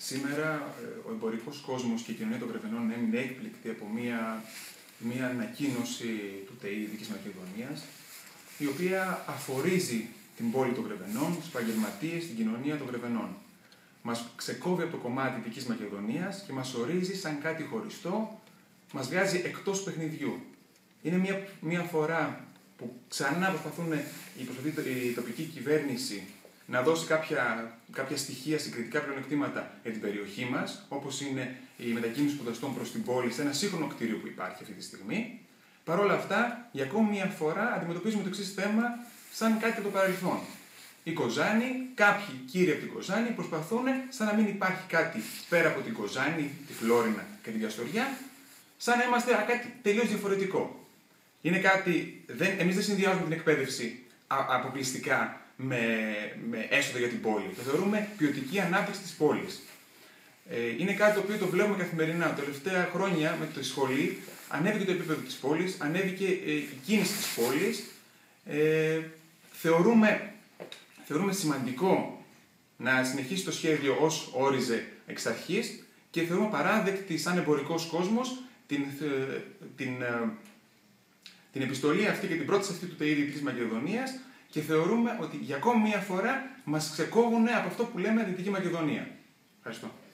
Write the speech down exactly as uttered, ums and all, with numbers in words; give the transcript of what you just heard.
Σήμερα ο εμπορικός κόσμος και η κοινωνία των Βρεβενών έμεινε έκπληκτη από μία, μία ανακοίνωση του ΤΕΗ Δυτικής Μακεδονίας, η οποία αφορίζει την πόλη των Βρεβενών, τους επαγγελματίες, την κοινωνία των Βρεβενών. Μας ξεκόβει από το κομμάτι Δυτικής Μακεδονίας και μας ορίζει σαν κάτι χωριστό, μας βγάζει εκτός παιχνιδιού. Είναι μία, μία φορά που ξανά προσπαθούν η, η τοπική κυβέρνηση να δώσει κάποια, κάποια στοιχεία, συγκριτικά πλεονεκτήματα για την περιοχή μας, όπως είναι η μετακίνηση σπουδαστών προς την πόλη σε ένα σύγχρονο κτίριο που υπάρχει αυτή τη στιγμή. Παρ' όλα αυτά, για ακόμη μια φορά αντιμετωπίζουμε το εξής θέμα σαν κάτι από το παρελθόν. Η Κοζάνη, κάποιοι κύριοι από την Κοζάνη προσπαθούν σαν να μην υπάρχει κάτι πέρα από την Κοζάνη, τη Φλόρινα και την Καστοριά, σαν να είμαστε κάτι τελείως διαφορετικό. Είναι κάτι, δεν, εμείς δεν συνδυάζουμε την εκπαίδευση α, αποκλειστικά με, με έσοδα για την πόλη. Το θεωρούμε ποιοτική ανάπτυξη της πόλης. Ε, είναι κάτι το οποίο το βλέπουμε καθημερινά. Τα τελευταία χρόνια με τη σχολή ανέβηκε το επίπεδο της πόλης, ανέβηκε ε, η κίνηση της πόλης. Ε, θεωρούμε, θεωρούμε σημαντικό να συνεχίσει το σχέδιο ως όριζε εξ αρχής και θεωρούμε παράδεκτη σαν εμπορικός κόσμος την, την, την επιστολή αυτή και την πρόταση αυτή του ΤΕΗ Δυτικής Μακεδονίας και θεωρούμε ότι για ακόμη μία φορά μας ξεκόβουν από αυτό που λέμε Δυτική Μακεδονία. Ευχαριστώ.